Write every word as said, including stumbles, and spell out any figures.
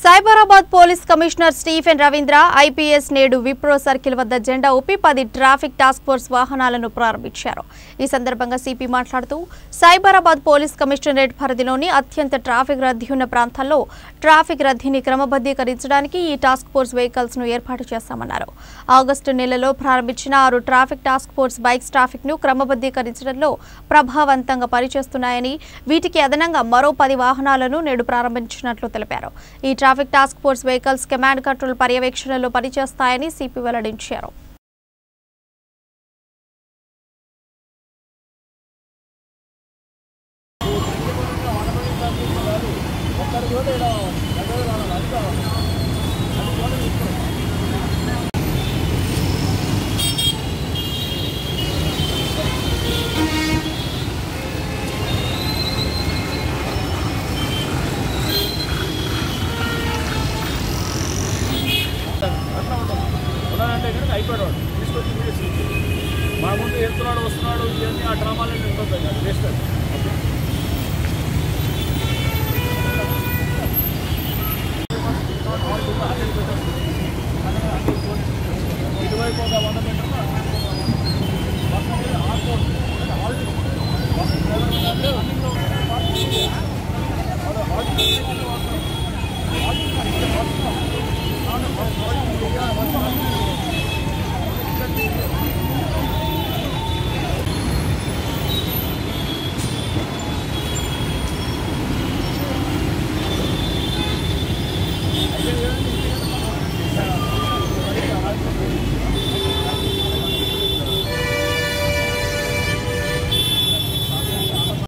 Cyberabad police commissioner Stephen Ravindra IPS నేడు Wipro circle వద్ద జెండా ఊపి పది ట్రాఫిక్ టాస్క్ ఫోర్స్ వాహనాలను ప్రారంభించారు. ఈ సందర్భంగా సిపి మాట్లాడుతూ సైబరాబాద్ పోలీస్ కమిషనరేట్ పరిధిలోని అత్యంత ట్రాఫిక్ రద్దీ ఉన్న ప్రాంతాల్లో ట్రాఫిక్ రద్దీని క్రమబద్ధీకరించడానికి ఈ టాస్క్ ఫోర్స్ వెహికల్స్ ను ఏర్పాటు చేస్తామన్నారు. ఆగస్టు నెలలో ప్రారంభించిన ఆరు traffic task force bikes traffic ను క్రమబద్ధీకరించడంలో ప్రభావవంతంగా పనిచేస్తున్నాయని, వీటికి అదనంగా మరో పది వాహనాలను నేడు ప్రారంభించినట్లు తెలిపారు. ఈ traffic task force vehicles command control పర్యవేక్షణలో పనిచేస్తాయని సిపి వెల్లడించారు. అయిపోయాడు తీసుకొచ్చి మా ముందు వెళ్తున్నాడు వస్తున్నాడు ఇవన్నీ ఆ డ్రామాలన్నీ ఉంటుంది వేస్ట్.